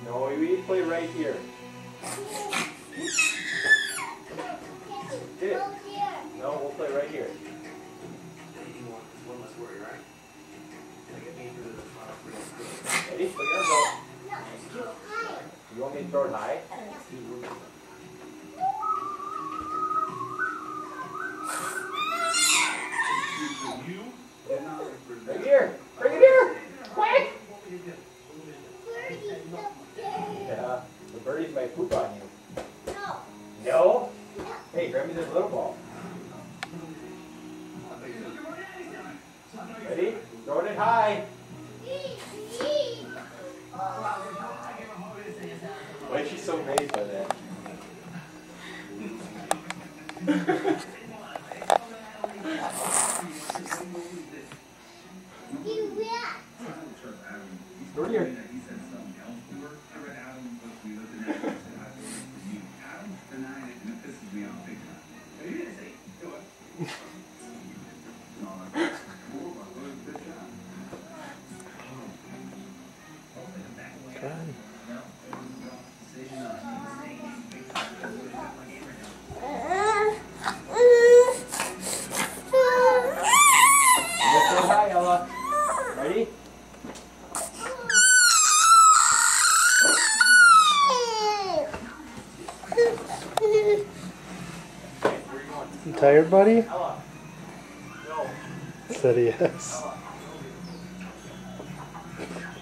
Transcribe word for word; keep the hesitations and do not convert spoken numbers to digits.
No, we play right here. Did it? No, we'll play right here. Ready? Put your arms out. You want me to throw it high? Right here! Bring it here! Quick! Yeah, the birdies might poop on you. No! No? Hey, grab me this little ball. Ready? Throwing it high. Why is she so amazed by that? Go here. Good. Let's go high, Ella. Ready? You tired, buddy? Ella. No. Said yes. Ella.